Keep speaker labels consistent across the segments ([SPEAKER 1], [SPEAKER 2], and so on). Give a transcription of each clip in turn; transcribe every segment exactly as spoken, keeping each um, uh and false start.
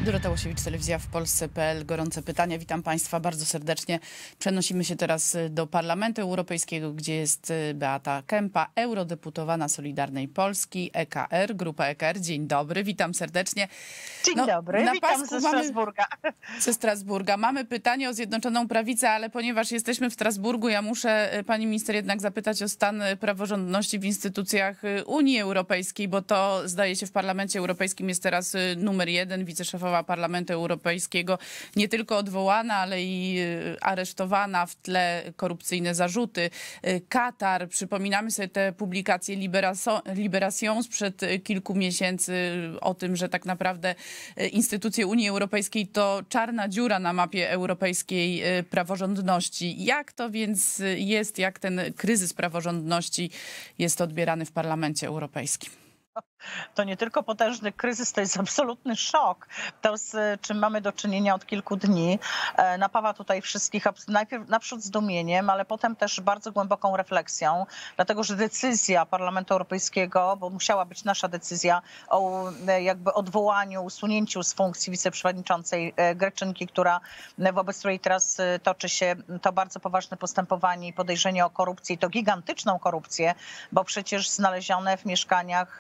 [SPEAKER 1] Dorota Łosiewicz, Telewizja w Polsce kropka pe el. Gorące pytania. Witam Państwa bardzo serdecznie. Przenosimy się teraz do Parlamentu Europejskiego, gdzie jest Beata Kempa, eurodeputowana Solidarnej Polski, E K R, Grupa E K R. Dzień dobry, witam serdecznie.
[SPEAKER 2] Dzień no, dobry, witam ze Strasburga.
[SPEAKER 1] Mamy, ze Strasburga. Mamy pytanie o Zjednoczoną Prawicę, ale ponieważ jesteśmy w Strasburgu, ja muszę pani minister jednak zapytać o stan praworządności w instytucjach Unii Europejskiej, bo to zdaje się w Parlamencie Europejskim jest teraz numer jeden. Wiceszefowa Parlamentu Europejskiego nie tylko odwołana, ale i aresztowana, w tle korupcyjne zarzuty. Katar, przypominamy sobie te publikacje Libération sprzed kilku miesięcy o tym, że tak naprawdę instytucje Unii Europejskiej to czarna dziura na mapie europejskiej praworządności. Jak to więc jest, jak ten kryzys praworządności jest odbierany w Parlamencie Europejskim?
[SPEAKER 2] To nie tylko potężny kryzys, to jest absolutny szok. To, z czym mamy do czynienia od kilku dni, napawa tutaj wszystkich najpierw naprzód zdumieniem, ale potem też bardzo głęboką refleksją, dlatego że decyzja Parlamentu Europejskiego, bo musiała być nasza decyzja o jakby odwołaniu, usunięciu z funkcji wiceprzewodniczącej Greczynki, która wobec której teraz toczy się to bardzo poważne postępowanie i podejrzenie o korupcję, i to gigantyczną korupcję, bo przecież znalezione w mieszkaniach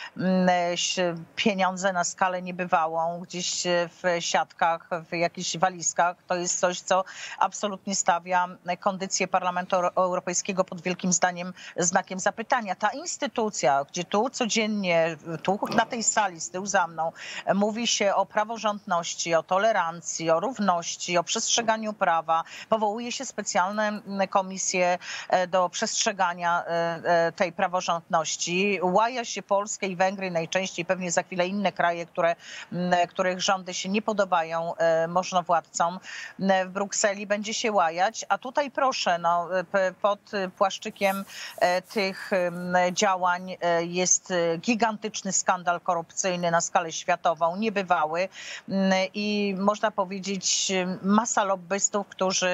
[SPEAKER 2] pieniądze na skalę niebywałą, gdzieś w siatkach, w jakichś walizkach. To jest coś, co absolutnie stawia kondycję Parlamentu Europejskiego pod wielkim zdaniem, znakiem zapytania. Ta instytucja, gdzie tu codziennie, tu na tej sali z tyłu za mną, mówi się o praworządności, o tolerancji, o równości, o przestrzeganiu prawa, powołuje się specjalne komisje do przestrzegania tej praworządności, łaja się Polskę i Węgry, najczęściej pewnie za chwilę inne kraje, które, których rządy się nie podobają możnowładcom w Brukseli, będzie się łajać. A tutaj proszę, no, pod płaszczykiem tych działań jest gigantyczny skandal korupcyjny na skalę światową, niebywały i można powiedzieć masa lobbystów, którzy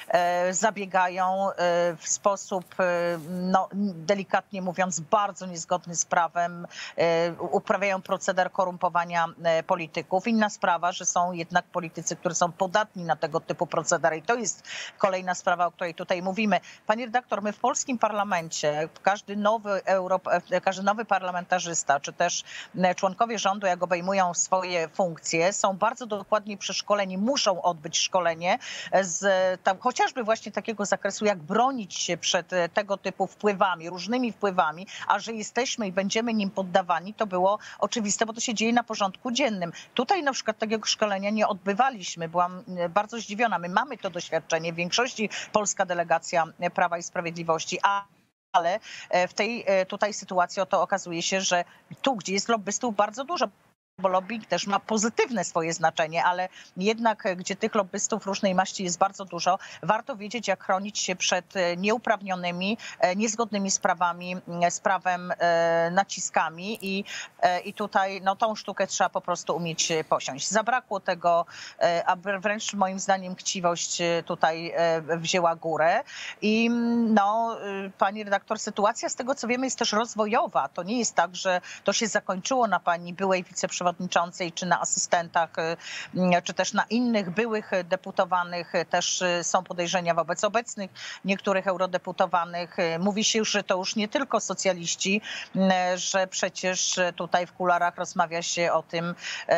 [SPEAKER 2] zabiegają w sposób, no, delikatnie mówiąc, bardzo niezgodny z prawem, uprawiają proceder korumpowania polityków. Inna sprawa, że są jednak politycy, którzy są podatni na tego typu procedery i to jest kolejna sprawa, o której tutaj mówimy. Panie redaktor, my w polskim parlamencie, każdy nowy, Europ... każdy nowy parlamentarzysta, czy też członkowie rządu, jak obejmują swoje funkcje, są bardzo dokładnie przeszkoleni, muszą odbyć szkolenie z tam, chociażby właśnie takiego zakresu, jak bronić się przed tego typu wpływami, różnymi wpływami, a że jesteśmy i będziemy nim poddawani, to było oczywiste, bo to się dzieje na porządku dziennym. Tutaj na przykład takiego szkolenia nie odbywaliśmy. Byłam bardzo zdziwiona. My mamy to doświadczenie, w większości polska delegacja Prawa i Sprawiedliwości, a ale w tej tutaj sytuacji oto okazuje się, że tu, gdzie jest lobbystów bardzo dużo, bo lobbying też ma pozytywne swoje znaczenie, ale jednak gdzie tych lobbystów różnej maści jest bardzo dużo, warto wiedzieć, jak chronić się przed nieuprawnionymi, niezgodnymi z prawami, z prawem naciskami i, i tutaj no, tą sztukę trzeba po prostu umieć posiąść. Zabrakło tego, a wręcz moim zdaniem chciwość tutaj wzięła górę i no, pani redaktor, sytuacja z tego, co wiemy, jest też rozwojowa. To nie jest tak, że to się zakończyło na pani byłej wiceprzewodniczącej, czy na asystentach, czy też na innych byłych deputowanych. Też są podejrzenia wobec obecnych niektórych eurodeputowanych. Mówi się już, że to już nie tylko socjaliści, że przecież tutaj w kularach rozmawia się o tym,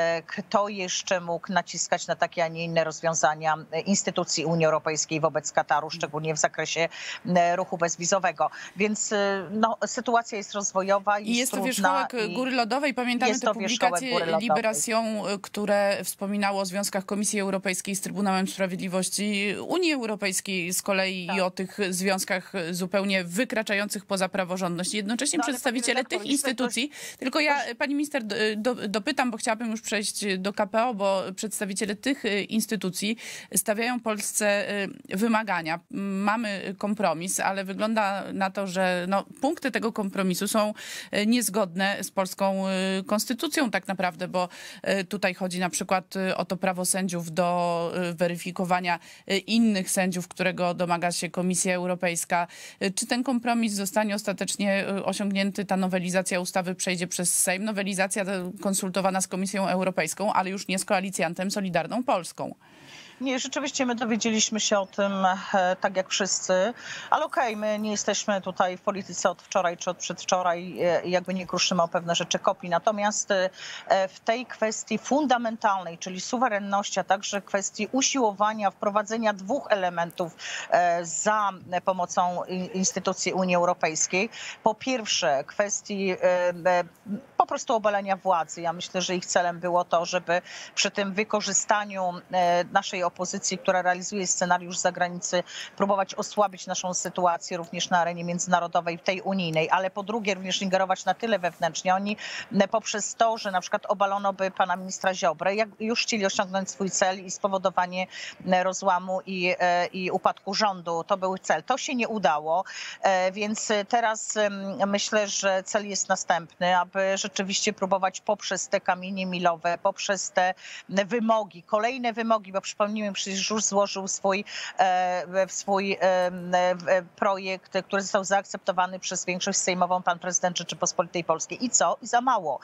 [SPEAKER 2] kto jeszcze mógł naciskać na takie, a nie inne rozwiązania instytucji Unii Europejskiej wobec Kataru, szczególnie w zakresie ruchu bezwizowego. Więc no, sytuacja jest rozwojowa. Jest
[SPEAKER 1] I jest to
[SPEAKER 2] trudna,
[SPEAKER 1] wierzchołek Góry Lodowej. Pamiętamy te publikacje Libération, które wspominało o związkach Komisji Europejskiej z Trybunałem Sprawiedliwości Unii Europejskiej z kolei tak. I o tych związkach zupełnie wykraczających poza praworządność. Jednocześnie no, przedstawiciele tych instytucji, ktoś... tylko ja pani minister do, dopytam, bo chciałabym już przejść do K P O, bo przedstawiciele tych instytucji stawiają Polsce wymagania. Mamy kompromis, ale wygląda na to, że no, punkty tego kompromisu są niezgodne z polską konstytucją tak naprawdę. naprawdę, bo tutaj chodzi na przykład o to prawo sędziów do weryfikowania innych sędziów, którego domaga się Komisja Europejska. Czy ten kompromis zostanie ostatecznie osiągnięty, ta nowelizacja ustawy przejdzie przez Sejm? Nowelizacja konsultowana z Komisją Europejską, ale już nie z koalicjantem Solidarną Polską.
[SPEAKER 2] Nie, rzeczywiście my dowiedzieliśmy się o tym tak jak wszyscy, ale okej, okay, my nie jesteśmy tutaj w polityce od wczoraj czy od przedwczoraj, jakby nie kruszymy o pewne rzeczy kopii. Natomiast w tej kwestii fundamentalnej, czyli suwerenności, a także kwestii usiłowania wprowadzenia dwóch elementów za pomocą instytucji Unii Europejskiej. Po pierwsze kwestii po prostu obalenia władzy. Ja myślę, że ich celem było to, żeby przy tym wykorzystaniu naszej opozycji, która realizuje scenariusz z zagranicy, próbować osłabić naszą sytuację również na arenie międzynarodowej, tej unijnej, ale po drugie również ingerować na tyle wewnętrznie. Oni poprzez to, że na przykład obalono by pana ministra Ziobrę, jak już chcieli osiągnąć swój cel i spowodowanie rozłamu i, i upadku rządu. To był cel. To się nie udało, więc teraz myślę, że cel jest następny, aby rzeczywiście próbować poprzez te kamienie milowe, poprzez te wymogi, kolejne wymogi, bo przypomnijmy, przecież już złożył swój, swój projekt, który został zaakceptowany przez większość sejmową, pan prezydent Rzeczypospolitej Polskiej. I co? I za mało.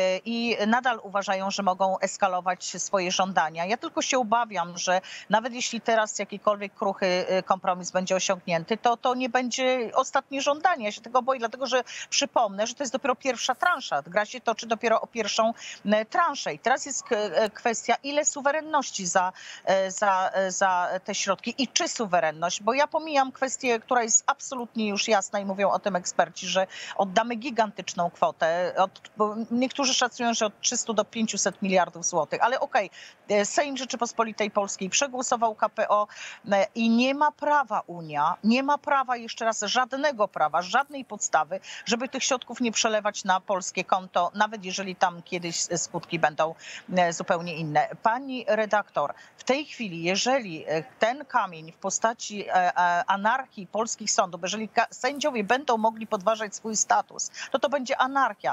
[SPEAKER 2] I nadal uważają, że mogą eskalować swoje żądania. Ja tylko się obawiam, że nawet jeśli teraz jakikolwiek kruchy kompromis będzie osiągnięty, to to nie będzie ostatnie żądanie. Ja się tego boję, dlatego że przypomnę, że to jest dopiero pierwsza transza. Gra się toczy dopiero o pierwszą transzę. I teraz jest kwestia, ile suwerenności za Za, za te środki i czy suwerenność, bo ja pomijam kwestię, która jest absolutnie już jasna i mówią o tym eksperci, że oddamy gigantyczną kwotę. Od, bo niektórzy szacują, że od trzystu do pięciuset miliardów złotych, ale okej, okay, Sejm Rzeczypospolitej Polskiej przegłosował K P O i nie ma prawa Unia, nie ma prawa, jeszcze raz, żadnego prawa, żadnej podstawy, żeby tych środków nie przelewać na polskie konto, nawet jeżeli tam kiedyś skutki będą zupełnie inne. Pani redaktor, w tej chwili, jeżeli ten kamień w postaci anarchii polskich sądów, jeżeli sędziowie będą mogli podważać swój status, to to będzie anarchia.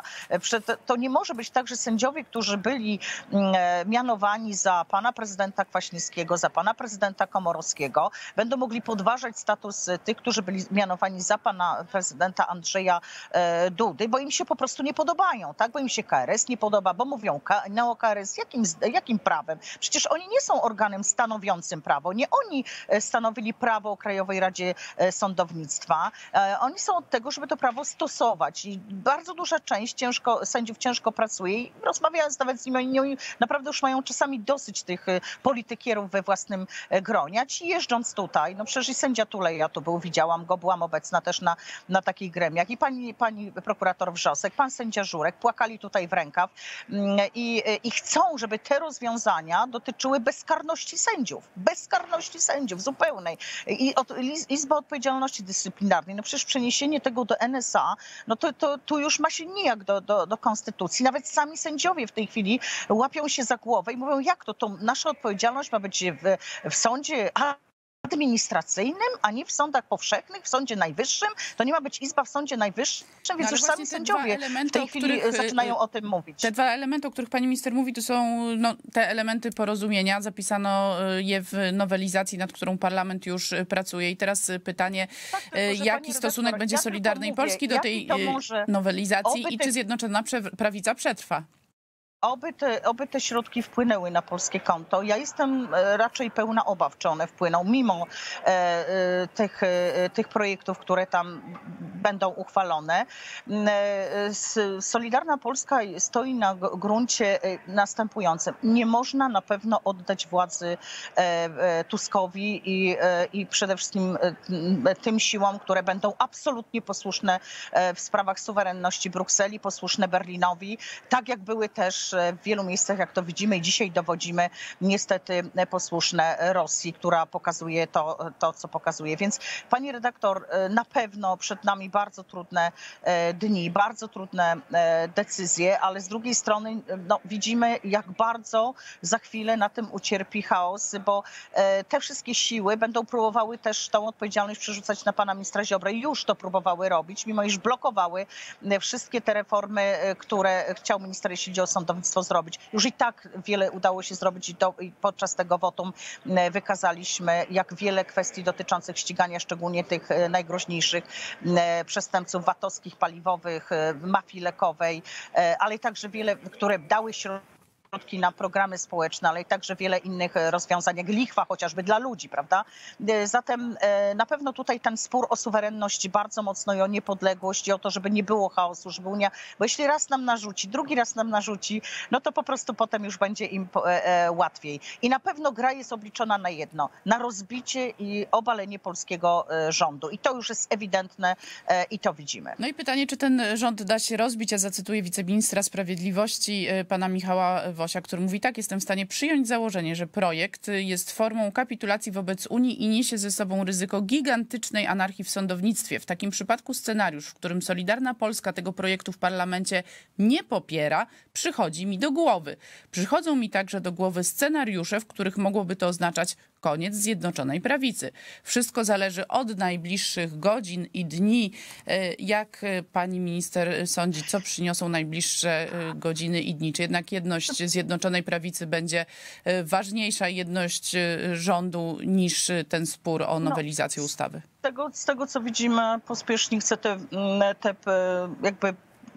[SPEAKER 2] To nie może być tak, że sędziowie, którzy byli mianowani za pana prezydenta Kwaśniewskiego, za pana prezydenta Komorowskiego, będą mogli podważać status tych, którzy byli mianowani za pana prezydenta Andrzeja Dudy, bo im się po prostu nie podobają, tak? Bo im się K R S nie podoba, bo mówią neo-K R S, jakim, jakim prawem? Przecież oni nie są organem stanowiącym prawo. Nie oni stanowili prawo o Krajowej Radzie Sądownictwa. Oni są od tego, żeby to prawo stosować. I bardzo duża część ciężko, sędziów ciężko pracuje i rozmawiając nawet z nimi, oni naprawdę już mają czasami dosyć tych politykierów we własnym gronie. A ci jeżdżąc tutaj, no przecież i sędzia Tuleja tu był, widziałam go, byłam obecna też na, na takich gremiach. I pani, pani prokurator Wrzosek, pan sędzia Żurek płakali tutaj w rękaw i, i chcą, żeby te rozwiązania dotyczyły bezkarności sędziów. Bezkarności sędziów, zupełnej. I od, Izba Odpowiedzialności Dyscyplinarnej, no przecież przeniesienie tego do N S A, no to, to tu już ma się nijak do, do, do konstytucji. Nawet sami sędziowie w tej chwili łapią się za głowę i mówią, jak to, to nasza odpowiedzialność ma być w, w sądzie administracyjnym, a nie w sądach powszechnych, w Sądzie Najwyższym. To nie ma być izba w Sądzie Najwyższym, więc
[SPEAKER 1] no,
[SPEAKER 2] już sami sędziowie w tej chwili których, zaczynają o tym mówić.
[SPEAKER 1] Te dwa elementy, o których pani minister mówi, to są no, te elementy porozumienia. Zapisano je w nowelizacji, nad którą parlament już pracuje. I teraz pytanie, tak, tylko, jaki stosunek redaktor, będzie ja Solidarnej mówię, Polski do tej nowelizacji i czy Zjednoczona Prawica przetrwa?
[SPEAKER 2] Oby te, oby te środki wpłynęły na polskie konto. Ja jestem raczej pełna obaw, czy one wpłyną, mimo e, e, tych, e, tych projektów, które tam będą uchwalone. E, Solidarna Polska stoi na gruncie następującym. Nie można na pewno oddać władzy e, e, Tuskowi i, e, i przede wszystkim e, tym siłom, które będą absolutnie posłuszne w sprawach suwerenności Brukseli, posłuszne Berlinowi, tak jak były też w wielu miejscach, jak to widzimy i dzisiaj dowodzimy, niestety posłuszne Rosji, która pokazuje to, to, co pokazuje. Więc pani redaktor, na pewno przed nami bardzo trudne dni, bardzo trudne decyzje, ale z drugiej strony no, widzimy, jak bardzo za chwilę na tym ucierpi chaos, bo te wszystkie siły będą próbowały też tą odpowiedzialność przerzucać na pana ministra Ziobrę i już to próbowały robić, mimo iż blokowały wszystkie te reformy, które chciał minister, jeśli chodzi o sądownictwo, sądownictwo zrobić. Już i tak wiele udało się zrobić i, to, i podczas tego wotum wykazaliśmy, jak wiele kwestii dotyczących ścigania szczególnie tych najgroźniejszych przestępców VAT-owskich, paliwowych, mafii lekowej, ale i także wiele, które dały środki na programy społeczne, ale i także wiele innych rozwiązań, jak lichwa chociażby dla ludzi, prawda? Zatem na pewno tutaj ten spór o suwerenność bardzo mocno i o niepodległość i o to, żeby nie było chaosu, żeby Unia, bo jeśli raz nam narzuci, drugi raz nam narzuci, no to po prostu potem już będzie im łatwiej. I na pewno gra jest obliczona na jedno, na rozbicie i obalenie polskiego rządu. I to już jest ewidentne i to widzimy.
[SPEAKER 1] No i pytanie, czy ten rząd da się rozbić? Ja zacytuję wiceministra sprawiedliwości, pana Michała Wosia, który mówi tak: jestem w stanie przyjąć założenie, że projekt jest formą kapitulacji wobec Unii i niesie ze sobą ryzyko gigantycznej anarchii w sądownictwie. W takim przypadku scenariusz, w którym Solidarna Polska tego projektu w parlamencie nie popiera, przychodzi mi do głowy. Przychodzą mi także do głowy scenariusze, w których mogłoby to oznaczać koniec Zjednoczonej Prawicy. Wszystko zależy od najbliższych godzin i dni. Jak pani minister sądzi, co przyniosą najbliższe godziny i dni? Czy jednak jedność Zjednoczonej Prawicy będzie ważniejsza, jedność rządu, niż ten spór o nowelizację
[SPEAKER 2] no,
[SPEAKER 1] ustawy?
[SPEAKER 2] Z tego, z tego co widzimy, pospiesznie chce te, te jakby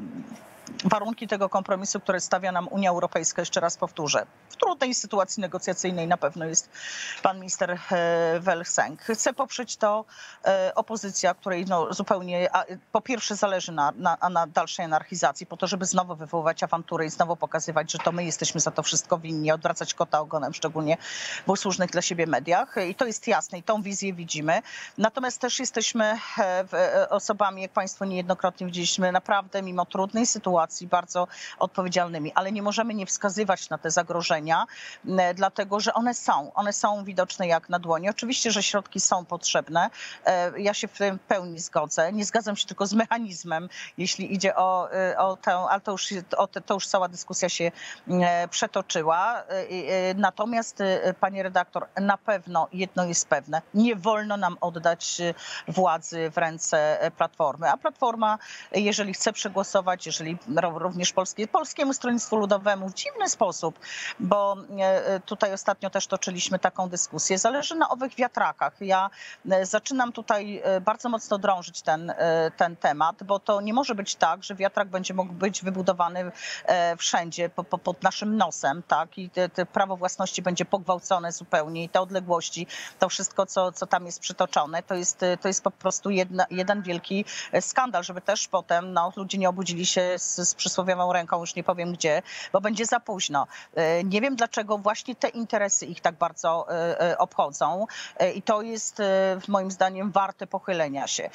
[SPEAKER 2] warunki tego kompromisu, które stawia nam Unia Europejska, jeszcze raz powtórzę. W trudnej sytuacji negocjacyjnej na pewno jest pan minister Welsenk. Chce poprzeć to opozycja, której no zupełnie po pierwsze zależy na, na, na dalszej anarchizacji, po to, żeby znowu wywoływać awantury i znowu pokazywać, że to my jesteśmy za to wszystko winni, odwracać kota ogonem, szczególnie w usłużnych dla siebie mediach. I to jest jasne i tą wizję widzimy. Natomiast też jesteśmy osobami, jak państwo niejednokrotnie widzieliśmy, naprawdę mimo trudnej sytuacji bardzo odpowiedzialnymi, ale nie możemy nie wskazywać na te zagrożenia, dlatego że one są. One są widoczne jak na dłoni. Oczywiście, że środki są potrzebne. Ja się w tym pełni zgodzę. Nie zgadzam się tylko z mechanizmem, jeśli idzie o, o tę, ale to już, o te, to już cała dyskusja się przetoczyła. Natomiast, pani redaktor, na pewno jedno jest pewne. Nie wolno nam oddać władzy w ręce Platformy. A Platforma, jeżeli chce przegłosować, jeżeli również Polskie, Polskiemu Stronnictwu Ludowemu w dziwny sposób, bo tutaj ostatnio też toczyliśmy taką dyskusję. Zależy na owych wiatrakach. Ja zaczynam tutaj bardzo mocno drążyć ten, ten temat, bo to nie może być tak, że wiatrak będzie mógł być wybudowany wszędzie po, po, pod naszym nosem, tak? I te, te prawo własności będzie pogwałcone zupełnie i te odległości, to wszystko, co, co tam jest przytoczone, to jest, to jest po prostu jedna, jeden wielki skandal, żeby też potem no, ludzie nie obudzili się z, z przysłowiową ręką, już nie powiem gdzie, bo będzie za późno. Nie wiem, dlaczego właśnie te interesy ich tak bardzo obchodzą i to jest moim zdaniem warte pochylenia się.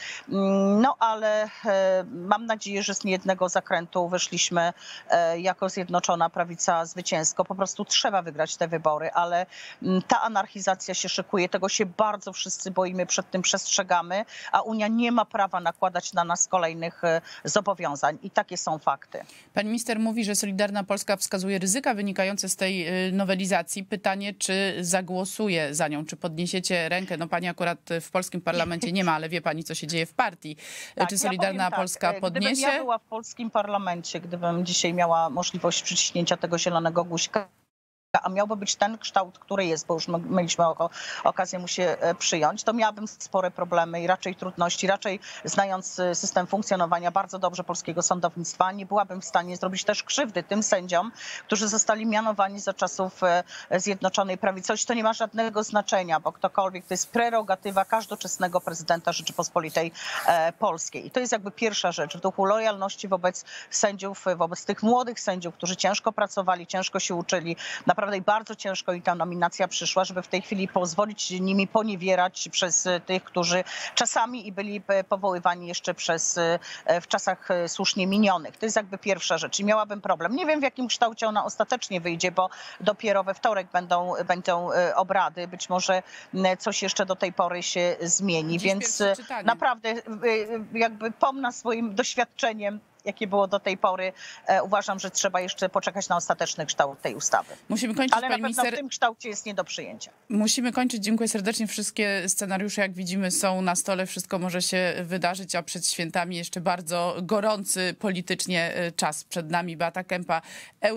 [SPEAKER 2] No ale mam nadzieję, że z niejednego zakrętu wyszliśmy jako Zjednoczona Prawica zwycięsko. Po prostu trzeba wygrać te wybory, ale ta anarchizacja się szykuje, tego się bardzo wszyscy boimy, przed tym przestrzegamy, a Unia nie ma prawa nakładać na nas kolejnych zobowiązań i takie są fakty.
[SPEAKER 1] Pani minister mówi, że Solidarna Polska wskazuje ryzyka wynikające z tej nowelizacji. Pytanie, czy zagłosuje za nią, czy podniesiecie rękę? No pani akurat w polskim parlamencie nie ma, ale wie pani, co się dzieje w partii.
[SPEAKER 2] Tak,
[SPEAKER 1] czy Solidarna
[SPEAKER 2] ja
[SPEAKER 1] Polska
[SPEAKER 2] tak,
[SPEAKER 1] podniesie?
[SPEAKER 2] Gdybym ja była w polskim parlamencie, gdybym dzisiaj miała możliwość przyciśnięcia tego zielonego guźka, a miałby być ten kształt, który jest, bo już mieliśmy okazję mu się przyjąć, to miałabym spore problemy i raczej trudności, raczej znając system funkcjonowania bardzo dobrze polskiego sądownictwa, nie byłabym w stanie zrobić też krzywdy tym sędziom, którzy zostali mianowani za czasów Zjednoczonej Prawicy. Choć to nie ma żadnego znaczenia, bo ktokolwiek, to jest prerogatywa każdoczesnego prezydenta Rzeczypospolitej Polskiej. I to jest jakby pierwsza rzecz, w duchu lojalności wobec sędziów, wobec tych młodych sędziów, którzy ciężko pracowali, ciężko się uczyli, naprawdę bardzo ciężko i ta nominacja przyszła, żeby w tej chwili pozwolić nimi poniewierać przez tych, którzy czasami i byli powoływani jeszcze przez, w czasach słusznie minionych. To jest jakby pierwsza rzecz i miałabym problem. Nie wiem, w jakim kształcie ona ostatecznie wyjdzie, bo dopiero we wtorek będą, będą obrady. Być może coś jeszcze do tej pory się zmieni,
[SPEAKER 1] Dziś
[SPEAKER 2] więc naprawdę jakby pomna swoim doświadczeniem jakie było do tej pory. Uważam, że trzeba jeszcze poczekać na ostateczny kształt tej ustawy.
[SPEAKER 1] Musimy kończyć,
[SPEAKER 2] Ale
[SPEAKER 1] pani
[SPEAKER 2] na pewno
[SPEAKER 1] minister...
[SPEAKER 2] w tym kształcie jest nie do przyjęcia.
[SPEAKER 1] Musimy kończyć. Dziękuję serdecznie. Wszystkie scenariusze, jak widzimy, są na stole. Wszystko może się wydarzyć, a przed świętami jeszcze bardzo gorący politycznie czas przed nami. Beata Kempa,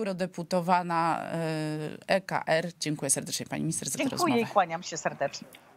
[SPEAKER 1] eurodeputowana E K R. Dziękuję serdecznie, pani minister, za tę rozmowę.
[SPEAKER 2] Dziękuję i kłaniam się serdecznie.